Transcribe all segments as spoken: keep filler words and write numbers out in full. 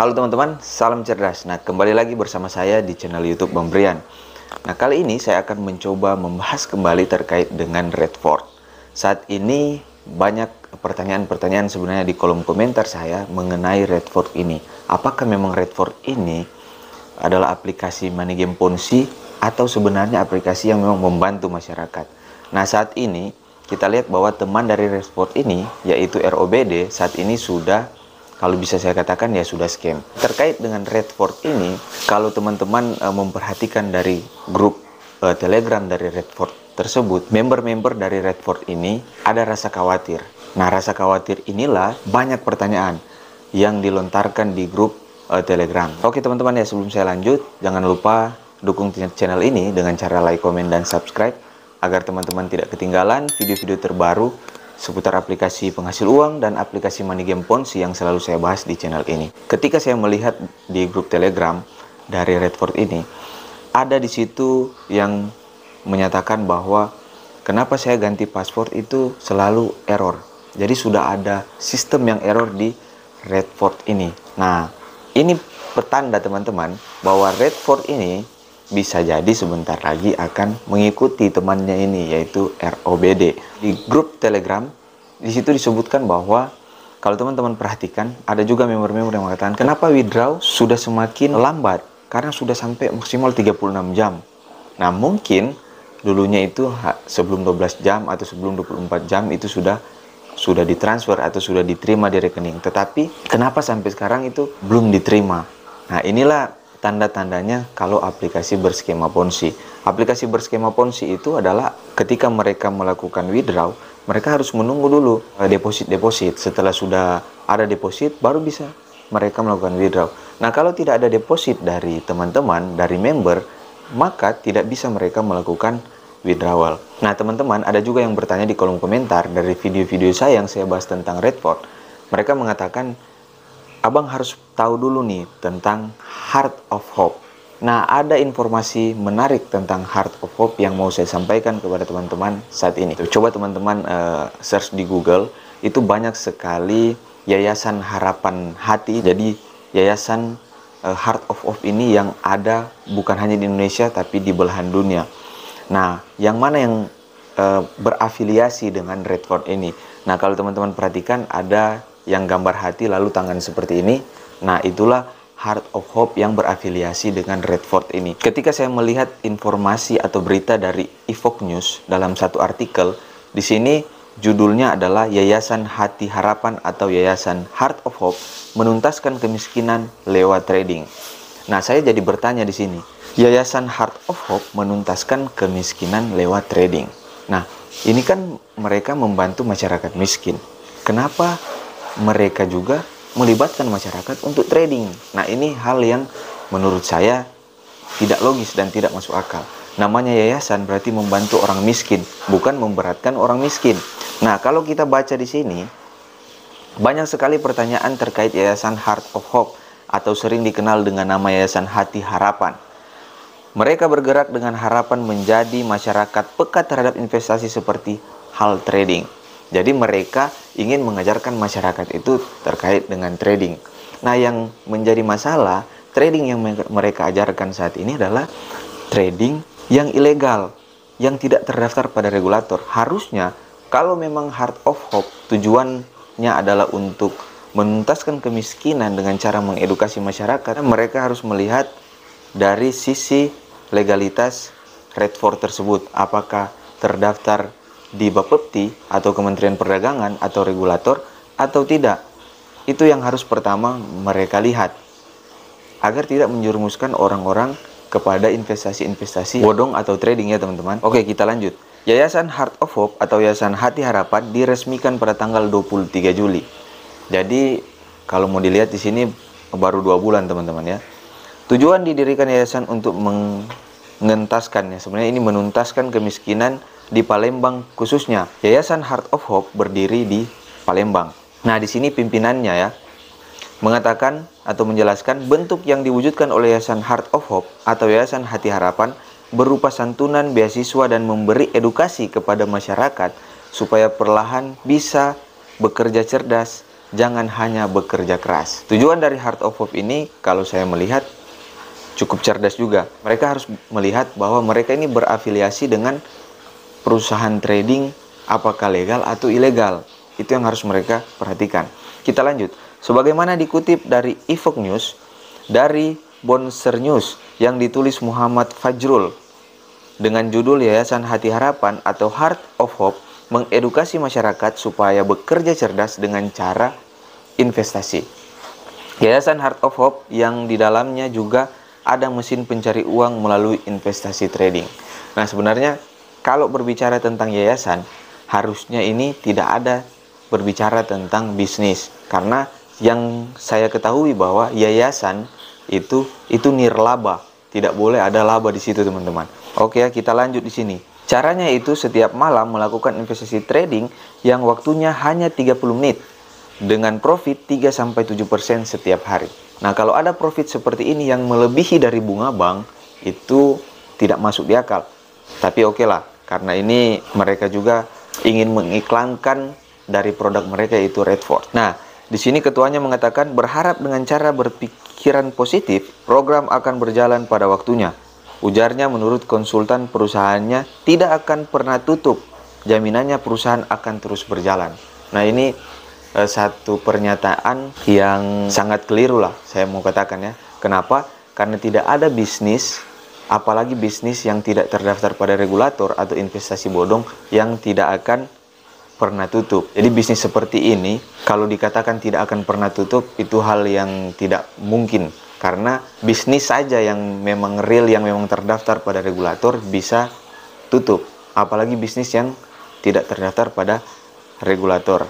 Halo teman-teman, salam cerdas. Nah, kembali lagi bersama saya di channel YouTube Bang Brian. Nah, kali ini saya akan mencoba membahas kembali terkait dengan Redford. Saat ini banyak pertanyaan-pertanyaan sebenarnya di kolom komentar saya mengenai Redford ini. Apakah memang Redford ini adalah aplikasi money game Ponzi atau sebenarnya aplikasi yang memang membantu masyarakat? Nah, saat ini kita lihat bahwa teman dari Redford ini, yaitu R O B D, saat ini sudah, kalau bisa saya katakan, ya sudah scam. Terkait dengan Redford ini, kalau teman-teman e, memperhatikan dari grup e, Telegram dari Redford tersebut, member-member dari Redford ini ada rasa khawatir. Nah, rasa khawatir inilah banyak pertanyaan yang dilontarkan di grup e, Telegram. Oke teman-teman, ya sebelum saya lanjut, jangan lupa dukung channel ini dengan cara like, komen, dan subscribe agar teman-teman tidak ketinggalan video-video terbaru seputar aplikasi penghasil uang dan aplikasi money game Ponzi yang selalu saya bahas di channel ini. Ketika saya melihat di grup Telegram dari Redford ini, ada di situ yang menyatakan bahwa kenapa saya ganti password itu selalu error. Jadi sudah ada sistem yang error di Redford ini. Nah, ini petanda teman-teman bahwa Redford ini bisa jadi sebentar lagi akan mengikuti temannya ini, yaitu R O B D. Di grup Telegram, di situ disebutkan bahwa kalau teman-teman perhatikan, ada juga member-member yang mengatakan, kenapa withdraw sudah semakin lambat? Karena sudah sampai maksimal tiga puluh enam jam. Nah, mungkin dulunya itu sebelum dua belas jam atau sebelum dua puluh empat jam itu sudah sudah ditransfer atau sudah diterima di rekening. Tetapi kenapa sampai sekarang itu belum diterima? Nah, inilah tanda-tandanya kalau aplikasi berskema Ponzi. Aplikasi berskema Ponzi itu adalah ketika mereka melakukan withdraw, mereka harus menunggu dulu deposit-deposit. Setelah sudah ada deposit, baru bisa mereka melakukan withdraw. Nah, kalau tidak ada deposit dari teman-teman, dari member, maka tidak bisa mereka melakukan withdrawal. Nah, teman-teman, ada juga yang bertanya di kolom komentar dari video-video saya yang saya bahas tentang Redford. Mereka mengatakan, Abang harus tahu dulu nih tentang Heart of Hope. Nah, ada informasi menarik tentang Heart of Hope yang mau saya sampaikan kepada teman-teman saat ini. Coba teman-teman uh, search di Google, itu banyak sekali yayasan harapan hati. Jadi yayasan uh, Heart of Hope ini yang ada bukan hanya di Indonesia tapi di belahan dunia. Nah, yang mana yang uh, berafiliasi dengan Redford ini? Nah, kalau teman-teman perhatikan ada yang gambar hati lalu tangan seperti ini. Nah, itulah Heart of Hope yang berafiliasi dengan Redford ini. Ketika saya melihat informasi atau berita dari Evox News dalam satu artikel, di sini judulnya adalah Yayasan Hati Harapan atau Yayasan Heart of Hope menuntaskan kemiskinan lewat trading. Nah, saya jadi bertanya di sini, Yayasan Heart of Hope menuntaskan kemiskinan lewat trading. Nah, ini kan mereka membantu masyarakat miskin. Kenapa mereka juga melibatkan masyarakat untuk trading? Nah, ini hal yang menurut saya tidak logis dan tidak masuk akal. Namanya yayasan berarti membantu orang miskin, bukan memberatkan orang miskin. Nah, kalau kita baca di sini, banyak sekali pertanyaan terkait Yayasan Heart of Hope atau sering dikenal dengan nama Yayasan Hati Harapan. Mereka bergerak dengan harapan menjadi masyarakat peka terhadap investasi seperti hal trading. Jadi mereka ingin mengajarkan masyarakat itu terkait dengan trading. Nah, yang menjadi masalah, trading yang mereka ajarkan saat ini adalah trading yang ilegal, yang tidak terdaftar pada regulator. Harusnya, kalau memang Heart of Hope tujuannya adalah untuk menuntaskan kemiskinan dengan cara mengedukasi masyarakat, mereka harus melihat dari sisi legalitas Redford tersebut. Apakah terdaftar di Bapepti atau Kementerian Perdagangan atau regulator atau tidak. Itu yang harus pertama mereka lihat agar tidak menjerumuskan orang-orang kepada investasi-investasi bodong atau trading, ya teman-teman. Oke, kita lanjut. Yayasan Heart of Hope atau Yayasan Hati Harapan diresmikan pada tanggal dua puluh tiga Juli. Jadi kalau mau dilihat di sini baru dua bulan teman-teman ya. Tujuan didirikan yayasan untuk mengentaskan, ya sebenarnya ini menuntaskan kemiskinan di Palembang khususnya. Yayasan Heart of Hope berdiri di Palembang. Nah, di sini pimpinannya ya mengatakan atau menjelaskan bentuk yang diwujudkan oleh Yayasan Heart of Hope atau Yayasan Hati Harapan berupa santunan, beasiswa, dan memberi edukasi kepada masyarakat supaya perlahan bisa bekerja cerdas jangan hanya bekerja keras. Tujuan dari Heart of Hope ini, kalau saya melihat, cukup cerdas juga. Mereka harus melihat bahwa mereka ini berafiliasi dengan perusahaan trading, apakah legal atau ilegal. Itu yang harus mereka perhatikan. Kita lanjut. Sebagaimana dikutip dari Evox News, dari Bonser News yang ditulis Muhammad Fajrul dengan judul Yayasan Hati Harapan atau Heart of Hope mengedukasi masyarakat supaya bekerja cerdas dengan cara investasi. Yayasan Heart of Hope yang di dalamnya juga ada mesin pencari uang melalui investasi trading. Nah, sebenarnya kalau berbicara tentang yayasan, harusnya ini tidak ada berbicara tentang bisnis, karena yang saya ketahui bahwa yayasan itu itu nirlaba, tidak boleh ada laba di situ, teman-teman. Oke, kita lanjut di sini. Caranya itu setiap malam melakukan investasi trading yang waktunya hanya tiga puluh menit dengan profit tiga sampai tujuh persen setiap hari. Nah, kalau ada profit seperti ini yang melebihi dari bunga bank, itu tidak masuk di akal. Tapi oke lah, karena ini mereka juga ingin mengiklankan dari produk mereka, yaitu Redford. Nah, di sini ketuanya mengatakan berharap dengan cara berpikiran positif, program akan berjalan pada waktunya. Ujarnya, menurut konsultan perusahaannya tidak akan pernah tutup. Jaminannya perusahaan akan terus berjalan. Nah, ini eh, satu pernyataan yang sangat keliru lah, saya mau katakan ya. Kenapa? Karena tidak ada bisnis, apalagi bisnis yang tidak terdaftar pada regulator atau investasi bodong yang tidak akan pernah tutup. Jadi bisnis seperti ini kalau dikatakan tidak akan pernah tutup, itu hal yang tidak mungkin. Karena bisnis saja yang memang real, yang memang terdaftar pada regulator bisa tutup. Apalagi bisnis yang tidak terdaftar pada regulator.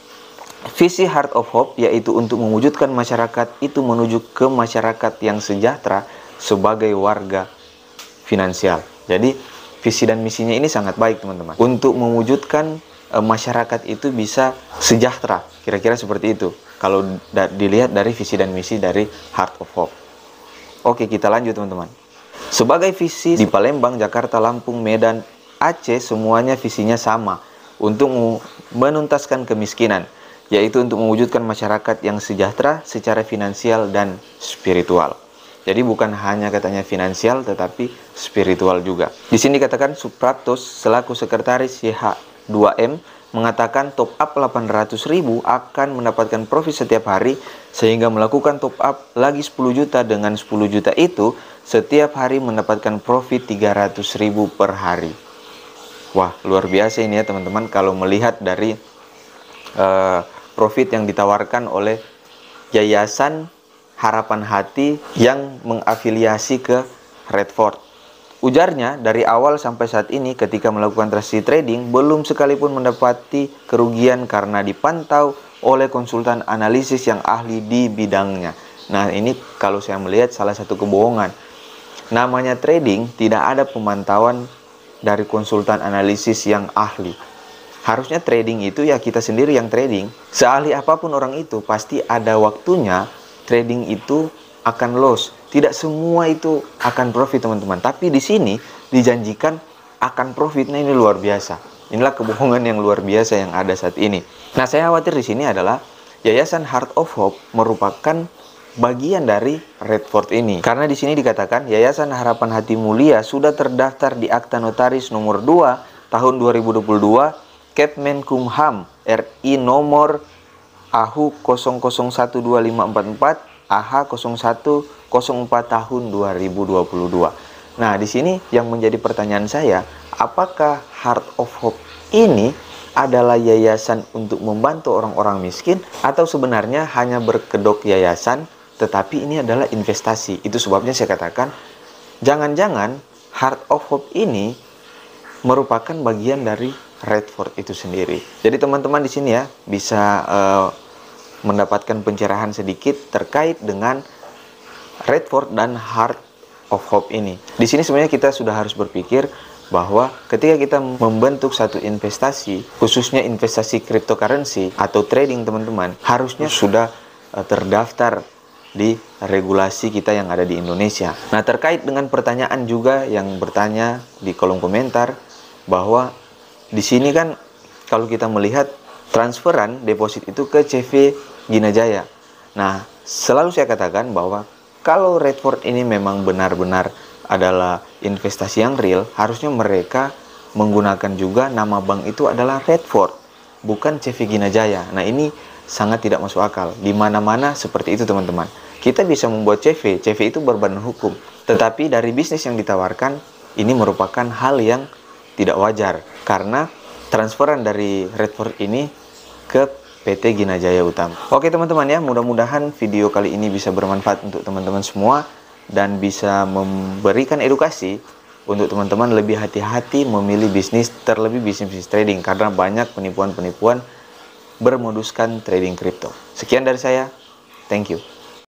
Visi Heart of Hope yaitu untuk mewujudkan masyarakat itu menuju ke masyarakat yang sejahtera sebagai warga finansial. Jadi visi dan misinya ini sangat baik, teman-teman. Untuk mewujudkan e, masyarakat itu bisa sejahtera, kira-kira seperti itu. Kalau da dilihat dari visi dan misi dari Heart of Hope. Oke, kita lanjut, teman-teman. Sebagai visi di Palembang, Jakarta, Lampung, Medan, Aceh, semuanya visinya sama untuk menuntaskan kemiskinan, yaitu untuk mewujudkan masyarakat yang sejahtera secara finansial dan spiritual. Jadi bukan hanya katanya finansial, tetapi spiritual juga. Di sini dikatakan Supraptos selaku sekretaris Y H dua M mengatakan top up delapan ratus ribu akan mendapatkan profit setiap hari, sehingga melakukan top up lagi sepuluh juta. Dengan sepuluh juta itu setiap hari mendapatkan profit tiga ratus ribu per hari. Wah, luar biasa ini ya, teman-teman, kalau melihat dari uh, profit yang ditawarkan oleh Yayasan Harapan Hati yang mengafiliasi ke Redford. Ujarnya, dari awal sampai saat ini ketika melakukan transaksi trading belum sekalipun mendapati kerugian karena dipantau oleh konsultan analisis yang ahli di bidangnya. Nah, ini kalau saya melihat salah satu kebohongan. Namanya trading tidak ada pemantauan dari konsultan analisis yang ahli. Harusnya trading itu ya kita sendiri yang trading. Seahli apapun orang itu, pasti ada waktunya trading itu akan loss. Tidak semua itu akan profit, teman-teman. Tapi di sini dijanjikan akan profit. Nah, ini luar biasa. Inilah kebohongan yang luar biasa yang ada saat ini. Nah, saya khawatir di sini adalah Yayasan Heart of Hope merupakan bagian dari Redford ini. Karena di sini dikatakan Yayasan Harapan Hati Mulia sudah terdaftar di Akta Notaris nomor dua tahun dua ribu dua puluh dua, Kemenkumham R I nomor A H U nol nol satu dua lima empat empat A H nol satu nol empat tahun dua ribu dua puluh dua. Nah, di sini yang menjadi pertanyaan saya, apakah Heart of Hope ini adalah yayasan untuk membantu orang-orang miskin, atau sebenarnya hanya berkedok yayasan tetapi ini adalah investasi? Itu sebabnya saya katakan jangan-jangan Heart of Hope ini merupakan bagian dari Redford itu sendiri. Jadi teman-teman di sini ya bisa uh, mendapatkan pencerahan sedikit terkait dengan Redford dan Heart of Hope ini. Di sini sebenarnya kita sudah harus berpikir bahwa ketika kita membentuk satu investasi, khususnya investasi cryptocurrency atau trading, teman-teman, harusnya sudah uh, terdaftar di regulasi kita yang ada di Indonesia. Nah, terkait dengan pertanyaan juga yang bertanya di kolom komentar bahwa di sini kan kalau kita melihat transferan deposit itu ke C V Gina Jaya. Nah, selalu saya katakan bahwa kalau Redford ini memang benar-benar adalah investasi yang real, harusnya mereka menggunakan juga nama bank itu adalah Redford, bukan C V Gina Jaya. Nah, ini sangat tidak masuk akal. Di mana-mana seperti itu, teman-teman. Kita bisa membuat C V, C V itu berbadan hukum. Tetapi dari bisnis yang ditawarkan, ini merupakan hal yang tidak wajar. Karena transferan dari Redford ini ke P T Gina Jaya Utama. Oke teman-teman ya, mudah-mudahan video kali ini bisa bermanfaat untuk teman-teman semua. Dan bisa memberikan edukasi untuk teman-teman lebih hati-hati memilih bisnis, terlebih bisnis-bisnis trading. Karena banyak penipuan-penipuan bermoduskan trading kripto. Sekian dari saya, thank you.